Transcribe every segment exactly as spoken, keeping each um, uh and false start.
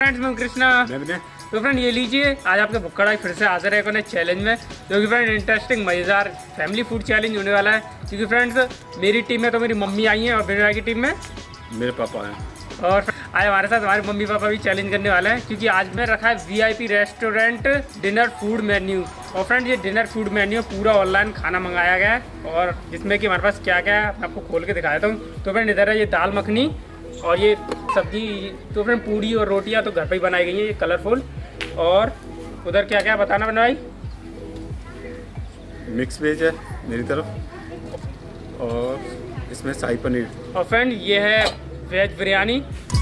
Friends मैं कृष्णा। तो friend ये लीजिए, आज आपके भुक्कड़ फिर से हाजिर है एक चैलेंज में, जो कि फ्रेंड इंटरेस्टिंग मज़ेदार फैमिली फूड चैलेंज होने वाला है। क्योंकि फ्रेंड्स मेरी टीम में तो मेरी मम्मी आई हैं और मेरे भाई की टीम में मेरे पापा हैं, और आज हमारे साथ हमारे मम्मी पापा भी चैलेंज करने वाले हैं। क्योंकि आज मैं रखा है VIP restaurant dinner food menu. और फ्रेंड ये डिनर फूड मेन्यू पूरा ऑनलाइन खाना मंगाया गया है, और जिसमें कि हमारे पास क्या क्या है मैं आपको खोल के दिखा देता हूँ। तो फ्रेंड इधर है ये दाल मखनी और ये सब्जी। तो फ्रेंड पूड़ी और रोटियाँ तो घर पर ही बनाई गई हैं, ये कलरफुल। और उधर क्या क्या बताना बना भाई? मिक्स वेज है मेरी तरफ, और इसमें शाही पनीर। और फ्रेंड ये है वेज बिरयानी।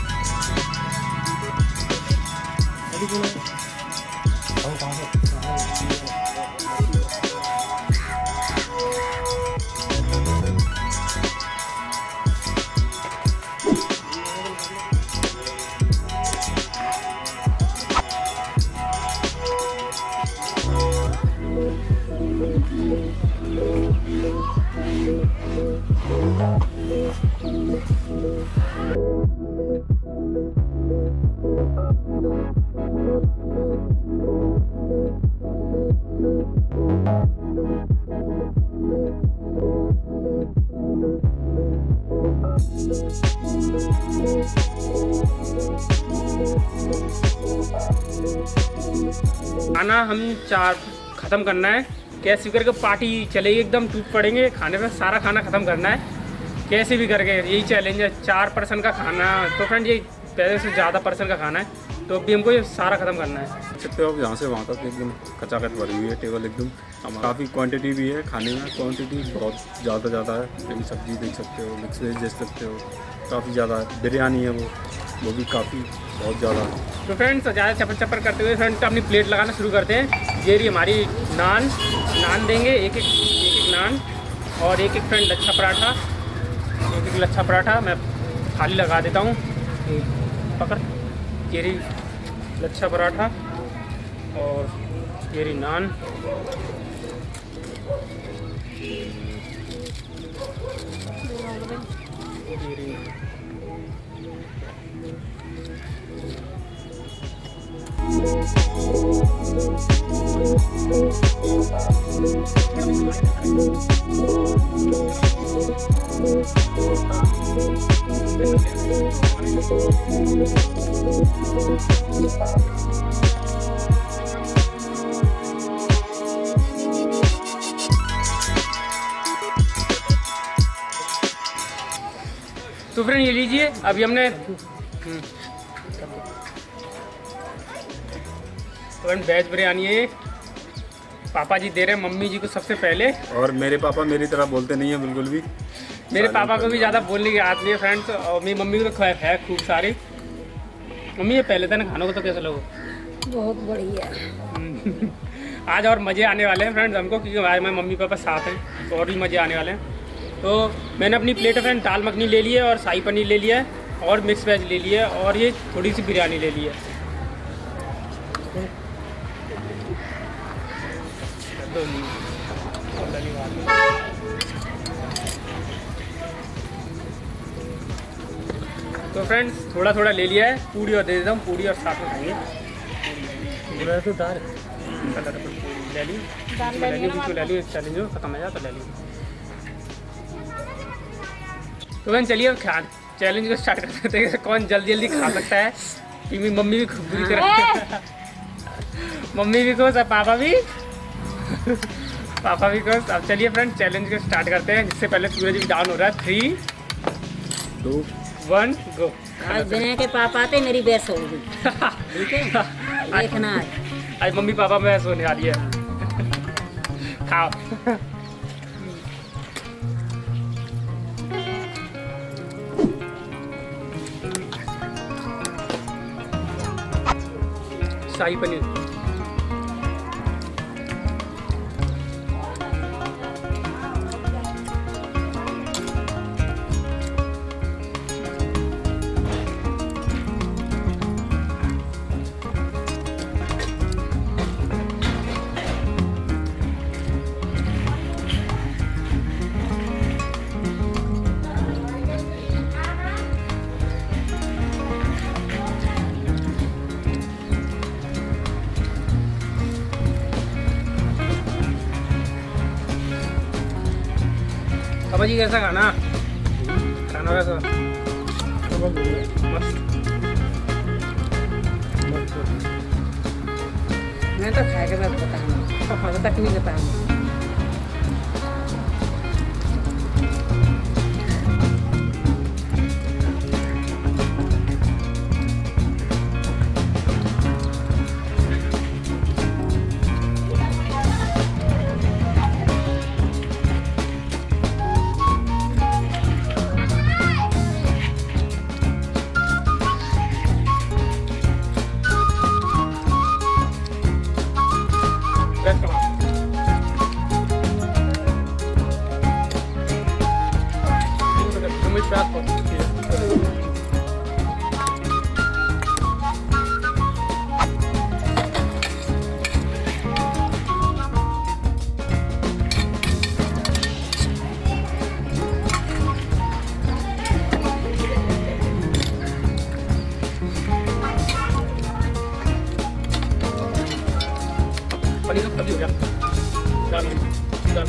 खाना हम चार ख़त्म करना है, कैसे भी करके पार्टी चलेगी, एकदम टूट पड़ेंगे खाने में। सारा खाना ख़त्म करना है कैसे भी करके, यही चैलेंज है। चार पर्सन का खाना, तो फ्रेंड ये पहले से ज़्यादा पर्सन का खाना है, तो अभी हमको ये सारा ख़त्म करना है। देख सकते हो आप यहाँ से वहाँ तक एकदम कचाकच भरी हुई है टेबल एकदम। काफ़ी क्वांटिटी भी है खाने में, क्वांटिटी बहुत ज़्यादा ज़्यादा है। कभी सब्जी देख सकते हो, मिक्स वेज देख सकते हो, काफ़ी ज़्यादा है। बिरयानी है वो वो भी काफ़ी बहुत ज़्यादा है। तो फ्रेंड्स ज़्यादा चपर चपर करते हुए फ्रेंड अपनी प्लेट लगाना शुरू करते हैं। ये रही हमारी नान नान देंगे, एक एक एक एक नान, और एक एक फ्रेंड लच्छा पराठा, एक एक लच्छा पराठा मैं थाली लगा देता हूँ। पकड़, ये रही लच्छा पराठा और ये रही नान। ये रही तो फ्रेंड ये लीजिए, अभी हमने वेज बिरयानी है, पापा जी दे रहे हैं मम्मी जी को सबसे पहले। और मेरे पापा मेरी तरह बोलते नहीं है बिल्कुल भी। मेरे पापा को भी ज़्यादा बोलने की आदत नहीं है फ्रेंड्स, और मेरी मम्मी को तो है खूब सारी। मम्मी ये पहले था ना खानों को, तो कैसे लोग? बहुत बढ़िया। आज और मज़े आने वाले हैं फ्रेंड्स हमको, क्योंकि आज मेरे मम्मी पापा साथ हैं, तो और भी मज़े आने वाले हैं। तो मैंने अपनी प्लेट फ्रेंड दाल मखनी ले ली है, और शाही पनीर ले लिया है, और मिक्स वेज ले लिया है, और ये थोड़ी सी बिरयानी ले ली है। तो फ्रेंड्स थोड़ा थोड़ा ले लिया है, पूड़ी और दे देता हूँ, पूड़ी और साथ में खाएंगे। तो दाल ले ली, ले ली, ले ली, चैलेंज हो खत्म हो जाए तो ले ली। तो फ्रेंड चलिए अब खा चैलेंज को स्टार्ट कर देते हैं, कौन जल्दी जल्दी खा सकता है। क्योंकि मम्मी भी खूब बुरी तरह मम्मी भी खुश है, पापा भी पापा भी खुश। अब चलिए फ्रेंड चैलेंज को स्टार्ट करते हैं, जिससे पहले सूरज भी डाउन हो रहा है। Three two one go. आज बिना के पापा थे मेरी बहस होगी, ठीक है? देखना आज आज मम्मी पापा में बहस होने वाली है। खाओ। शाही पनीर, पापा जी कैसा खाना खाना कैसा मस्त। मैं तो खा के बाद बताऊँगा, पापा को तक नहीं बताऊँगा। पनीर का सब्जी हो गया, दाल दाल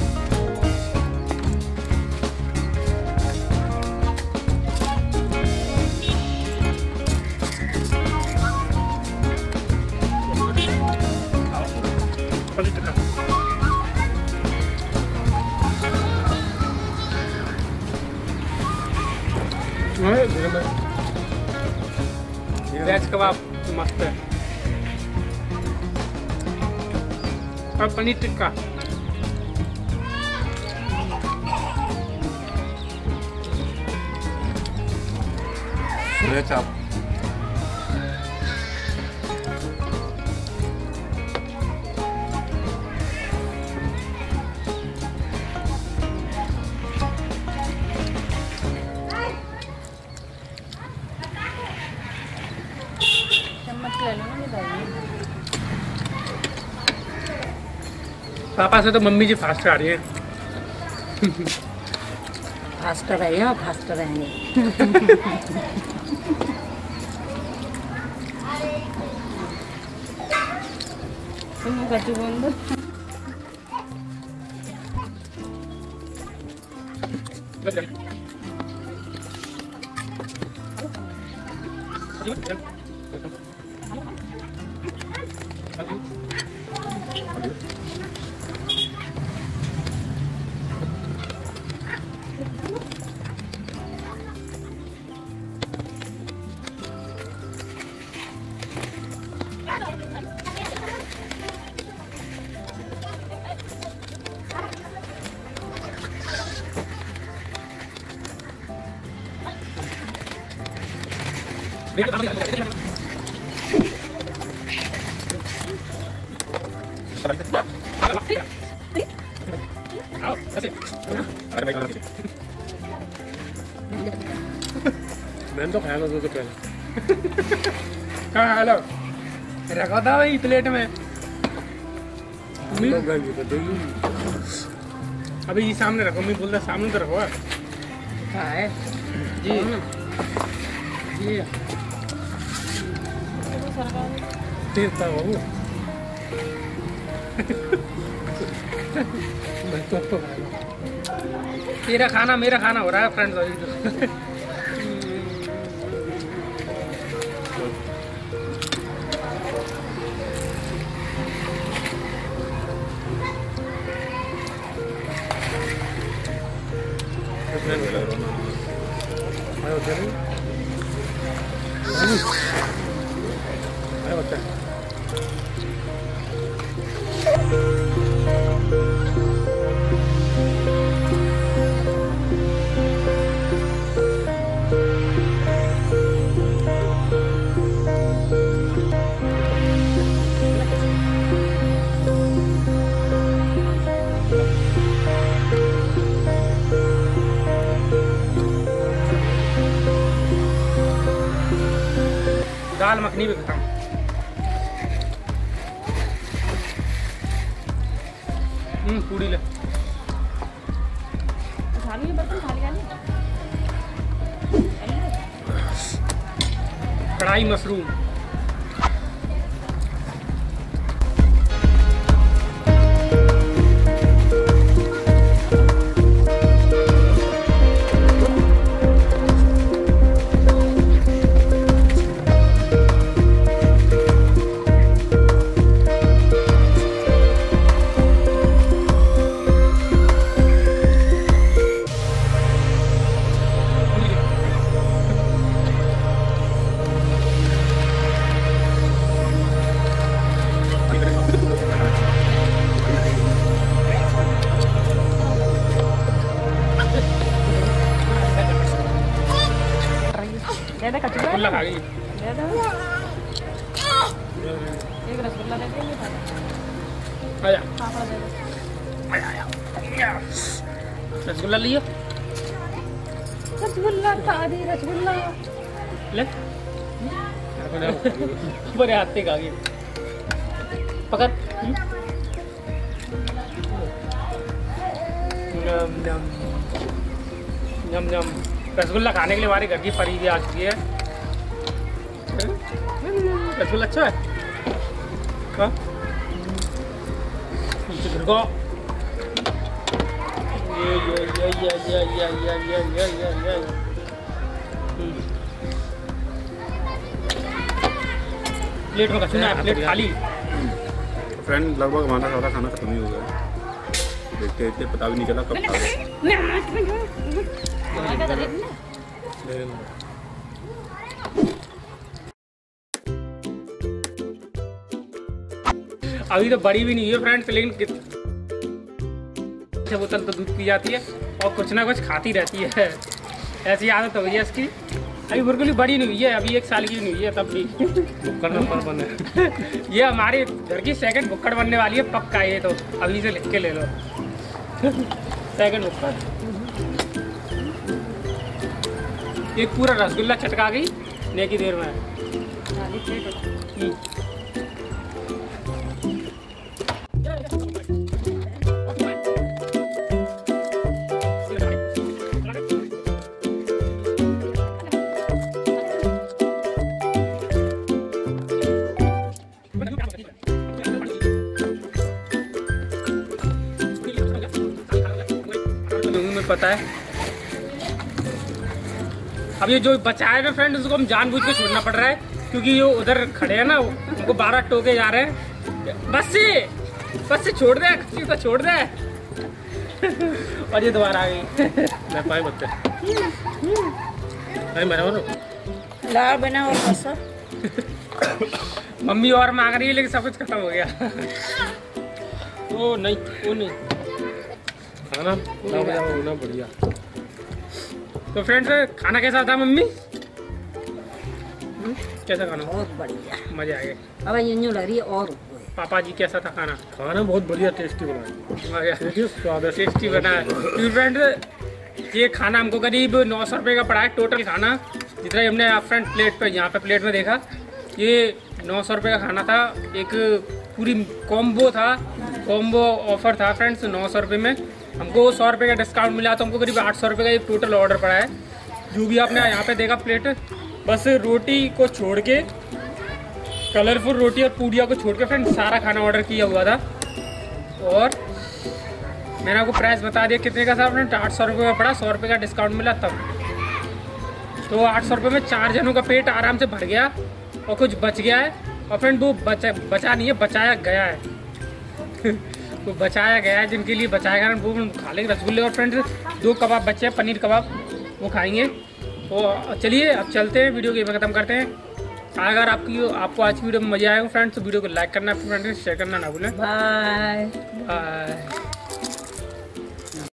पनीर टिक्का। वेज कबाब मस्त है और पनीर टिक्का। चाप चम्मच ले लो ना दादी। पापा से तो मम्मी जी फास्ट आ रही है। फास्ट रहे हो, फास्ट रहेंगे। तुम कच्ची बोल दो। मैंने तो खाया था तो पहले। कहाँ खा लो? रखा था वही प्लेट में। अभी ये सामने रखो, मैं बोलता सामने तो रखो। कहाँ है जी जी तेज था बाबू। मैं तो तो तेरा खाना मेरा खाना हो रहा है फ्रेंड्स। दाल मखनी भी खाता हूँ। हम्म पूड़ी ले खाली बर्तन खाली खाली। कढ़ाई मशरूम रसगुल्ला खा गई। एक रसगुल्ला दे देंगे। आया रसगुल्ला लियो। रसगुल्ला खा दी रसगुल्ला ले बड़े हाथ से खा गई। पकड़। नम नम नम नम। रसगुल्ला खाने के लिए हमारे घर की परी भी आ चुकी है। रसगुल्ला अच्छा है। हाँ ये ये ये ये ये ये ये ये ये ये ये प्लेट में कचूना है, प्लेट खाली। फ्रेंड लगभग हमारा सारा खाना खत्म ही हो गया। देखते देखते पता भी नहीं चला कब खा गए। अभी तो बड़ी भी नहीं है फ्रेंड्स, लेकिन बोतल तो दूध पी जाती है और कुछ ना कुछ खाती रहती है। ऐसी आदत हो गई है इसकी। अभी बिल्कुल ही बड़ी नहीं हुई है, अभी एक साल की नहीं हुई है तब भी बुक्कड़ नंबर बने। ये हमारे घर की सेकंड बुक्कड़ बनने वाली है पक्का। ये तो अभी से लिख के ले लो। सेकंड बुक्कड़। एक पूरा रसगुल्ला चटका गई ने की देर में। पता है अब ये जो बचा है ना फ्रेंड, उसको हम जानबूझ के छोड़ना पड़ रहा है क्योंकि ये उधर खड़े हैं ना, उनको बारह टोके जा रहे हैं। बस से बस से छोड़ दे, किसी को छोड़ दे। और ये दोबारा आ गई। मैं पाए बच्चे लाल बना और बसा। मम्मी और मांग रही है लेकिन सब कुछ खत्म हो गया। ओ नहीं वो नहीं खाना ना बढ़िया। तो फ्रेंड्स खाना कैसा था मम्मी? कैसा खाना? बहुत बढ़िया, मजे आ गए। अब ये यूं लग रही है। और पापा जी कैसा था खाना? खाना बहुत बढ़िया टेस्टी बना है, स्वादिष्ट टेस्टी बना है। फ्रेंड्स ये खाना हमको करीब नौ सौ रुपये का पड़ा है टोटल खाना, जितना हमने फ्रेंड प्लेट पे यहाँ पे प्लेट में देखा। ये नौ सौ रुपये का खाना था, एक पूरी कॉम्बो था, कॉम्बो ऑफर था फ्रेंड्स। नौ सौ रुपये में हमको सौ रुपये का डिस्काउंट मिला तो हमको करीब आठ सौ रुपये का एक टोटल ऑर्डर पड़ा है। जो भी आपने यहाँ पे देखा प्लेट, बस रोटी को छोड़ के, कलरफुल रोटी और पूड़िया को छोड़ के फ्रेंड सारा खाना ऑर्डर किया हुआ था। और मैंने आपको प्राइस बता दिया कितने का था फ्रेंड, आठ सौ रुपये का पड़ा, सौ रुपये का डिस्काउंट मिला तब। तो आठ सौ रुपये में चार जनों का पेट आराम से भर गया और कुछ बच गया है। और फ्रेंड वो बचा बचा नहीं है, बचाया गया है। तो बचाया गया है, जिनके लिए बचाया गया वो खा लेंगे रसगुल्ले। और फ्रेंड्स दो कबाब बचे हैं, पनीर कबाब, वो खाएंगे। तो चलिए अब चलते हैं, वीडियो को यहीं ख़त्म करते हैं। अगर आपकी आपको आज की वीडियो में मजा आएगा फ्रेंड्स तो वीडियो को लाइक करना, फ्रेंड्स शेयर करना ना भूलें। Bye bye.